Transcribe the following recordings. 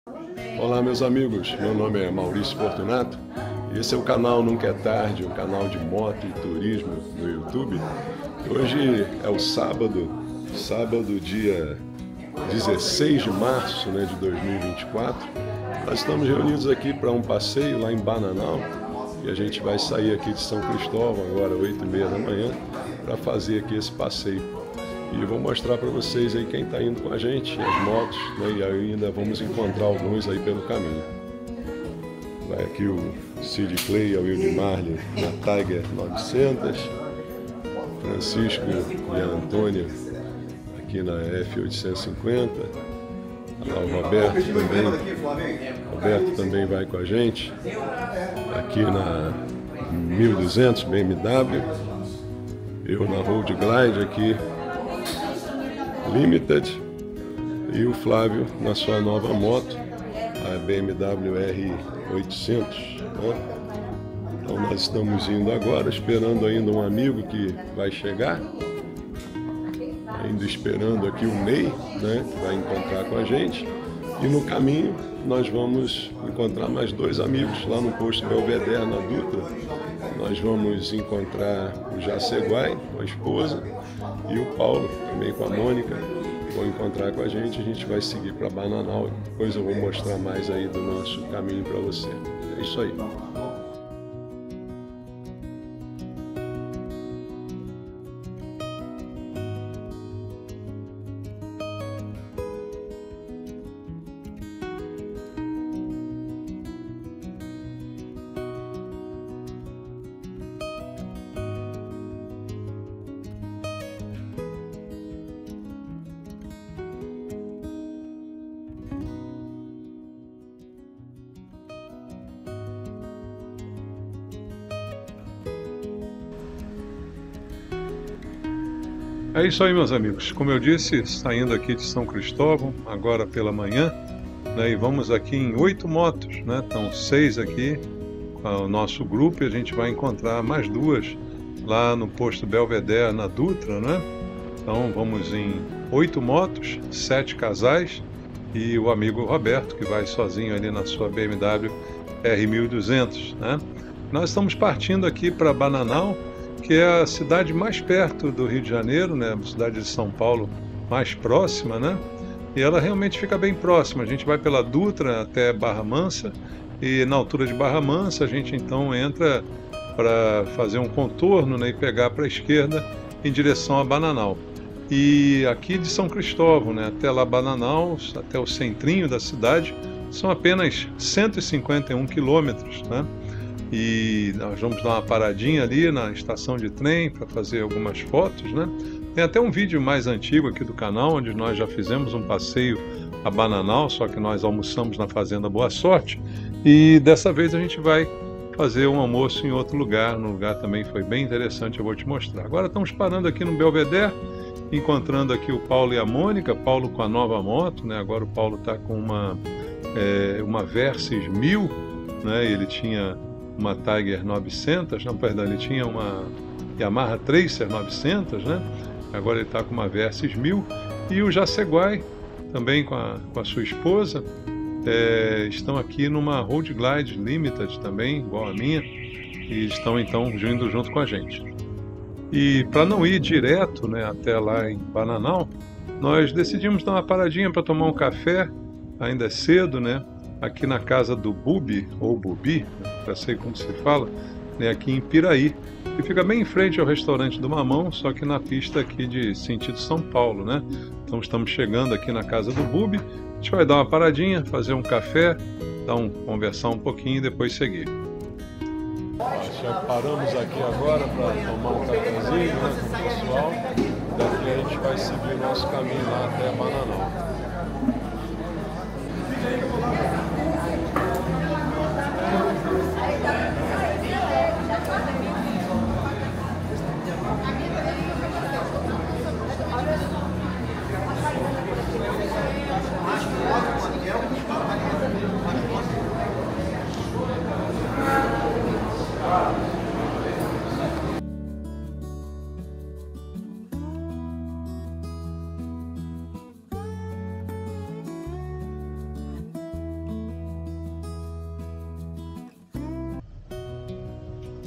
Olá meus amigos, meu nome é Maurício Fortunato e esse é o canal Nunca é Tarde, um canal de moto e turismo no YouTube. Hoje é o sábado dia 16 de março de 2024. Nós estamos reunidos aqui para um passeio lá em Bananal e a gente vai sair aqui de São Cristóvão agora 8h30 da manhã para fazer aqui esse passeio. E vou mostrar para vocês aí quem está indo com a gente, as motos, e ainda vamos encontrar alguns aí pelo caminho. Vai aqui o Sid Clay, a Wilde Marley na Tiger 900, Francisco e a Antônia aqui na F850, lá o Roberto também vai com a gente, aqui na 1200 BMW, eu na Road Glide aqui, Limited, e o Flávio na sua nova moto, a BMW R800, Então nós estamos indo agora, esperando ainda um amigo que vai chegar, ainda esperando aqui o Ney, que vai encontrar com a gente, e no caminho nós vamos encontrar mais dois amigos lá no posto Belvedere, na Dutra. Nós vamos encontrar o Jaceguai, com a esposa, e o Paulo, também com a Mônica, vão encontrar com a gente vai seguir para Bananal. Depois eu vou mostrar mais aí do nosso caminho para você. É isso aí. É isso aí, meus amigos. Como eu disse, saindo aqui de São Cristóvão, agora pela manhã, e vamos aqui em 8 motos, Estão 6 aqui com o nosso grupo e a gente vai encontrar mais 2 lá no posto Belvedere, na Dutra, Então vamos em 8 motos, 7 casais e o amigo Roberto, que vai sozinho ali na sua BMW R1200, Nós estamos partindo aqui para Bananal, que é a cidade mais perto do Rio de Janeiro, a cidade de São Paulo mais próxima, E ela realmente fica bem próxima. A gente vai pela Dutra até Barra Mansa e na altura de Barra Mansa a gente então entra para fazer um contorno, e pegar para a esquerda em direção a Bananal. E aqui de São Cristóvão, até lá Bananal, até o centrinho da cidade, são apenas 151 quilômetros, E nós vamos dar uma paradinha ali na estação de trem para fazer algumas fotos, Tem até um vídeo mais antigo aqui do canal, onde nós já fizemos um passeio a Bananal, só que nós almoçamos na Fazenda Boa Sorte, e dessa vez a gente vai fazer um almoço em outro lugar, num lugar também foi bem interessante, eu vou te mostrar. Agora estamos parando aqui no Belvedere, encontrando aqui o Paulo e a Mônica, Paulo com a nova moto, Agora o Paulo está com uma Versys 1000, Ele tinha uma Tiger 900, ele tinha uma Yamaha Tracer 900, Agora ele está com uma Versys 1000, e o Jaceguai, também com a sua esposa, estão aqui numa Road Glide Limited também, igual a minha, e estão então indo junto com a gente. E para não ir direto até lá em Bananal, nós decidimos dar uma paradinha para tomar um café, ainda é cedo, aqui na casa do Bubi, ou Bubi, já sei como se fala, aqui em Piraí, que fica bem em frente ao restaurante do Mamão, só que na pista aqui de sentido São Paulo, Então estamos chegando aqui na casa do Bubi, a gente vai dar uma paradinha, fazer um café, conversar um pouquinho e depois seguir. Já paramos aqui agora para tomar um cafezinho com o pessoal, daqui a gente vai seguir o nosso caminho lá até Bananal.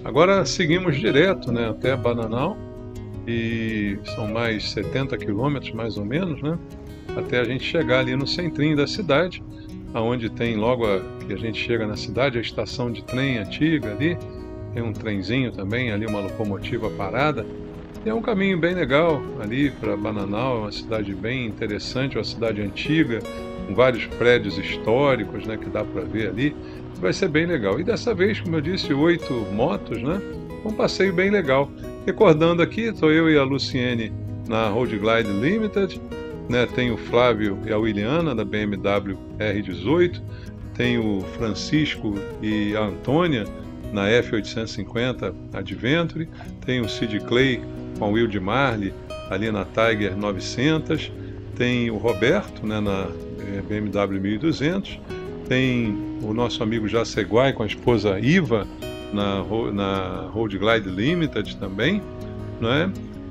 Agora seguimos direto, né, até Bananal, e são mais 70 quilômetros, mais ou menos, né, até a gente chegar ali no centrinho da cidade, aonde tem logo que a gente chega na cidade, a estação de trem antiga ali, tem um trenzinho também, ali uma locomotiva parada, e é um caminho bem legal ali para Bananal, é uma cidade bem interessante, uma cidade antiga, com vários prédios históricos, né, que dá para ver ali, vai ser bem legal. E dessa vez, como eu disse, 8 motos, né, um passeio bem legal. Recordando aqui, estou eu e a Luciene na Road Glide Limited, né, tem o Flávio e a Williana da BMW R18, tem o Francisco e a Antônia na F850 Adventure, tem o Sid Clay com a Will de Marley ali na Tiger 900, tem o Roberto, né, na BMW 1200, tem o nosso amigo Jaceguai com a esposa Iva na Road Glide Limited também, né?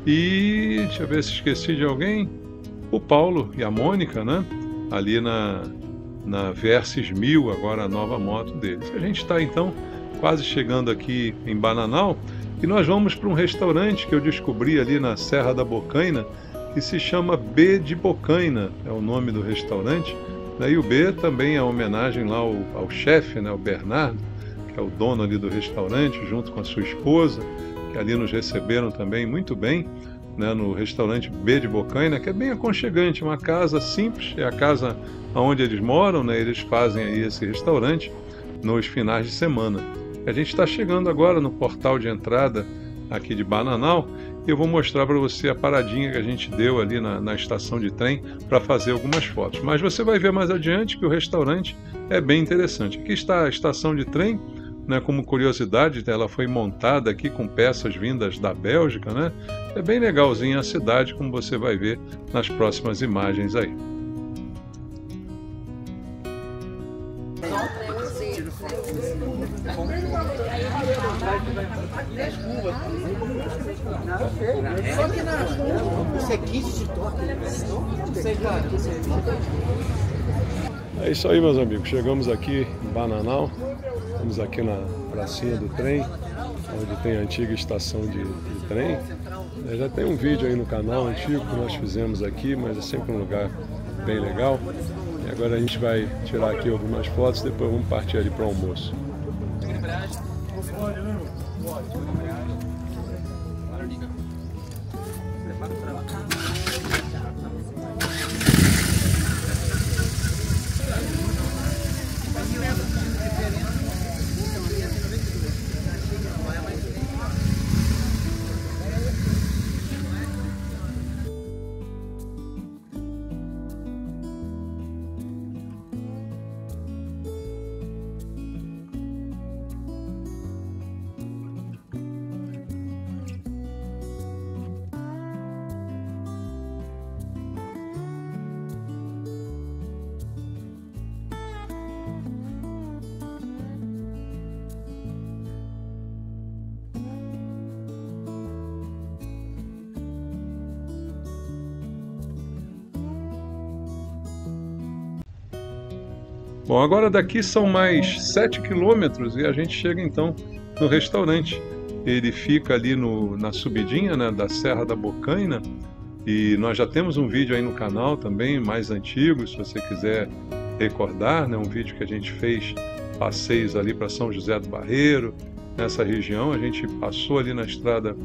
E deixa eu ver se esqueci de alguém, o Paulo e a Mônica, né? Ali na Versys 1000, agora a nova moto deles. A gente está então quase chegando aqui em Bananal e nós vamos para um restaurante que eu descobri ali na Serra da Bocaina, que se chama B de Bocaina, é o nome do restaurante. Daí o B também é uma homenagem lá ao chefe, né, o Bernardo, que é o dono ali do restaurante, junto com a sua esposa, que ali nos receberam também muito bem, né, no restaurante B de Bocaina, que é bem aconchegante, uma casa simples, é a casa onde eles moram, né, eles fazem aí esse restaurante nos finais de semana. A gente está chegando agora no portal de entrada aqui de Bananal, e eu vou mostrar para você a paradinha que a gente deu ali na estação de trem para fazer algumas fotos. Mas você vai ver mais adiante que o restaurante é bem interessante. Aqui está a estação de trem, né, como curiosidade, ela foi montada aqui com peças vindas da Bélgica, né? É bem legalzinha a cidade, como você vai ver nas próximas imagens aí. É isso aí, meus amigos, chegamos aqui em Bananal, estamos aqui na pracinha do trem, onde tem a antiga estação de trem. Já tem um vídeo aí no canal antigo que nós fizemos aqui, mas é sempre um lugar bem legal. E agora a gente vai tirar aqui algumas fotos, depois vamos partir ali para o almoço. Bom, agora daqui são mais 7 quilômetros e a gente chega então no restaurante. Ele fica ali na subidinha, né, da Serra da Bocaina, e nós já temos um vídeo aí no canal também, mais antigo, se você quiser recordar, né, um vídeo que a gente fez passeios ali para São José do Barreiro, nessa região. A gente passou ali na estrada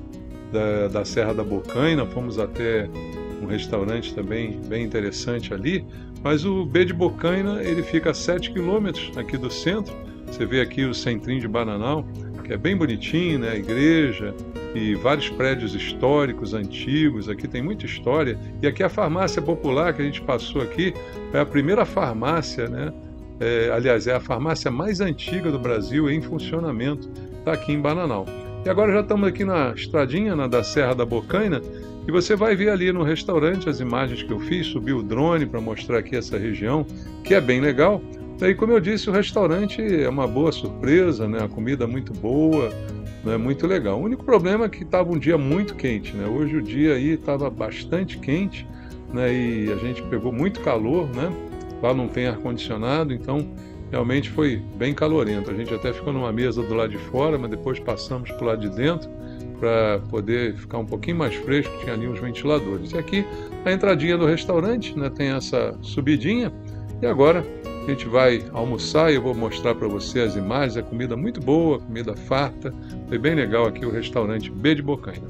da Serra da Bocaina, fomos até um restaurante também bem interessante ali, mas o B de Bocaina ele fica a 7 quilômetros aqui do centro. Você vê aqui o centrinho de Bananal, que é bem bonitinho, né? A igreja e vários prédios históricos, antigos, aqui tem muita história. E aqui a farmácia popular que a gente passou aqui, é a primeira farmácia, né? Aliás, é a farmácia mais antiga do Brasil em funcionamento, está aqui em Bananal. E agora já estamos aqui na estradinha, da Serra da Bocaina, e você vai ver ali no restaurante as imagens que eu fiz, subi o drone para mostrar aqui essa região, que é bem legal. E como eu disse, o restaurante é uma boa surpresa, né? A comida muito boa, né? Muito legal. O único problema é que estava um dia muito quente, né? Hoje o dia aí estava bastante quente, né? E a gente pegou muito calor, né? Lá não tem ar-condicionado, então realmente foi bem calorento. A gente até ficou numa mesa do lado de fora, mas depois passamos para o lado de dentro para poder ficar um pouquinho mais fresco, tinha ali uns ventiladores. E aqui a entradinha do restaurante, né, tem essa subidinha, e agora a gente vai almoçar e eu vou mostrar para você as imagens, a comida muito boa, comida farta, foi bem legal aqui o restaurante B de Bocaina.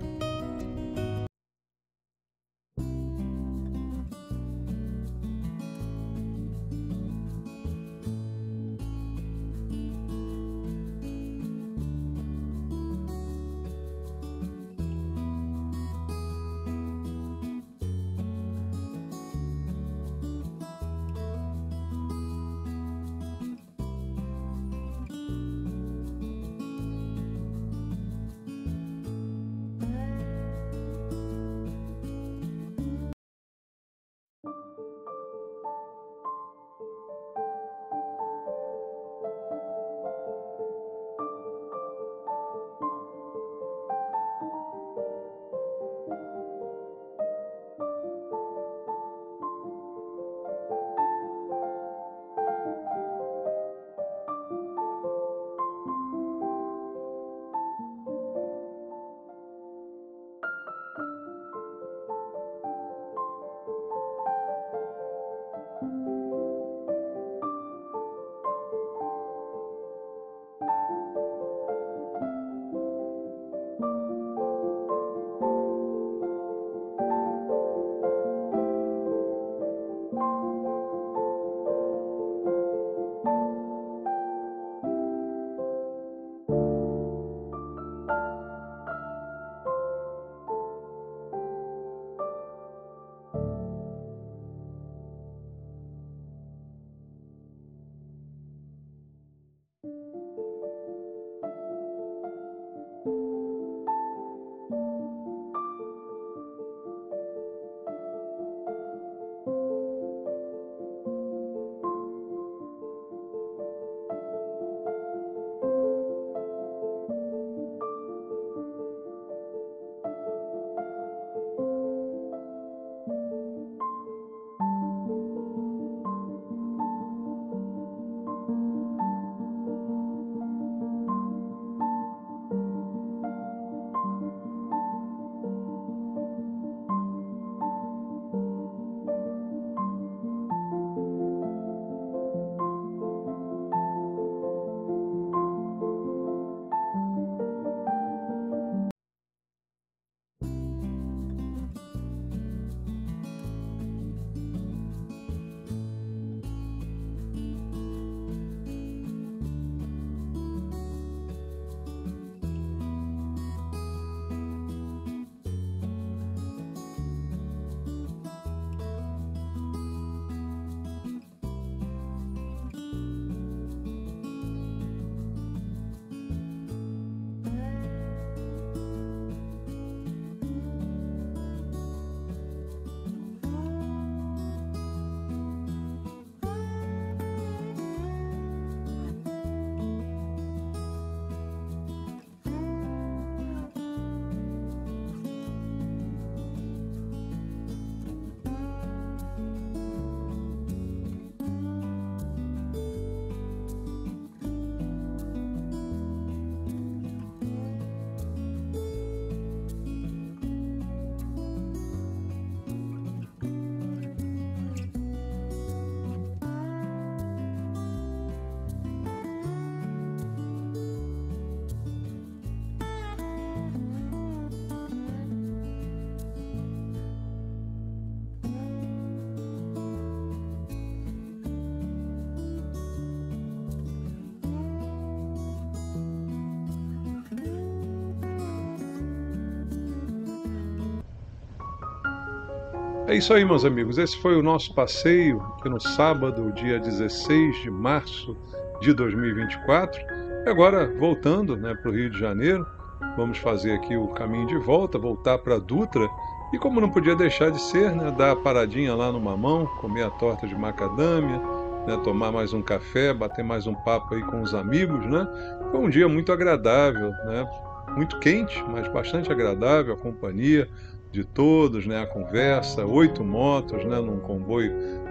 É isso aí, meus amigos. Esse foi o nosso passeio aqui no sábado, dia 16 de março de 2024. E agora, voltando, né, para o Rio de Janeiro, vamos fazer aqui o caminho de volta, voltar para Dutra. E como não podia deixar de ser, né, dar a paradinha lá no Mamão, comer a torta de macadâmia, né, tomar mais um café, bater mais um papo aí com os amigos, né? Foi um dia muito agradável, né? Muito quente, mas bastante agradável, a companhia de todos, né, a conversa, 8 motos, né, num comboio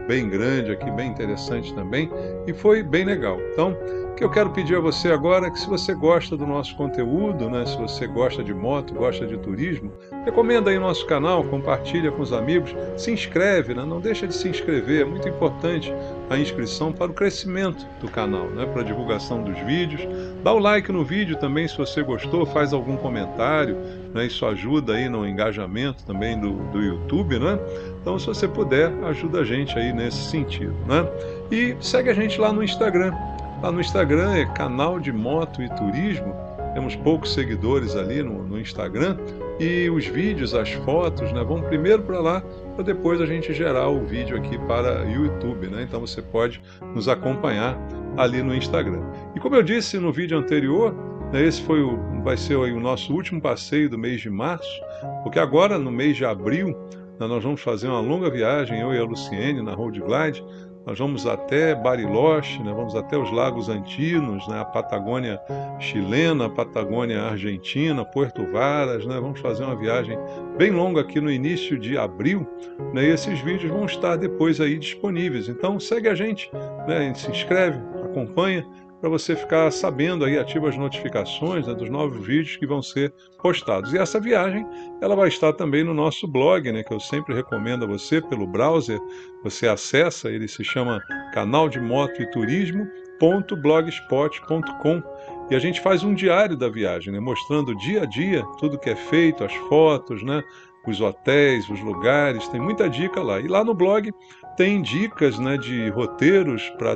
bem grande aqui, bem interessante também, e foi bem legal. Então, o que eu quero pedir a você agora é que, se você gosta do nosso conteúdo, né, se você gosta de moto, gosta de turismo, recomenda aí o nosso canal, compartilha com os amigos, se inscreve, né, não deixa de se inscrever, é muito importante a inscrição para o crescimento do canal, né, para a divulgação dos vídeos. Dá o like no vídeo também se você gostou, faz algum comentário, né, isso ajuda aí no engajamento também do YouTube, né? Então, se você puder, ajuda a gente aí nesse sentido, né? E segue a gente lá no Instagram. Lá no Instagram é Canal de Moto e Turismo. Temos poucos seguidores ali no Instagram. E os vídeos, as fotos, né, vão primeiro para lá, para depois a gente gerar o vídeo aqui para o YouTube, né? Então você pode nos acompanhar ali no Instagram. E como eu disse no vídeo anterior, né, esse vai ser aí o nosso último passeio do mês de março, porque agora, no mês de abril, né, nós vamos fazer uma longa viagem, eu e a Luciene, na Road Glide. Nós vamos até Bariloche, né, vamos até os Lagos Antinos, né, a Patagônia chilena, a Patagônia argentina, Puerto Varas, né, vamos fazer uma viagem bem longa aqui no início de abril, né, e esses vídeos vão estar depois aí disponíveis. Então segue a gente, né, se inscreve, acompanha, para você ficar sabendo aí, ativa as notificações, né, dos novos vídeos que vão ser postados. E essa viagem, ela vai estar também no nosso blog, né, que eu sempre recomendo a você pelo browser. Você acessa, ele se chama Canal de Moto e Turismo.blogspot.com, e a gente faz um diário da viagem, né, mostrando dia a dia tudo que é feito, as fotos, né, os hotéis, os lugares, tem muita dica lá. E lá no blog tem dicas, né, de roteiros para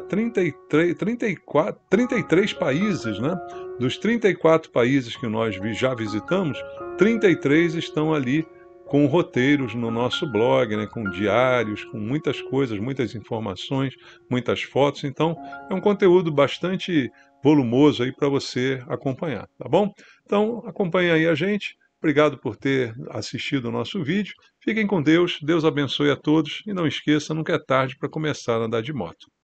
33 países, né? Dos 34 países que nós já visitamos, 33 estão ali com roteiros no nosso blog, né, com diários, com muitas coisas, muitas informações, muitas fotos. Então, é um conteúdo bastante volumoso aí para você acompanhar, tá bom? Então, acompanhe aí a gente. Obrigado por ter assistido o nosso vídeo. Fiquem com Deus, Deus abençoe a todos e não esqueça, nunca é tarde para começar a andar de moto.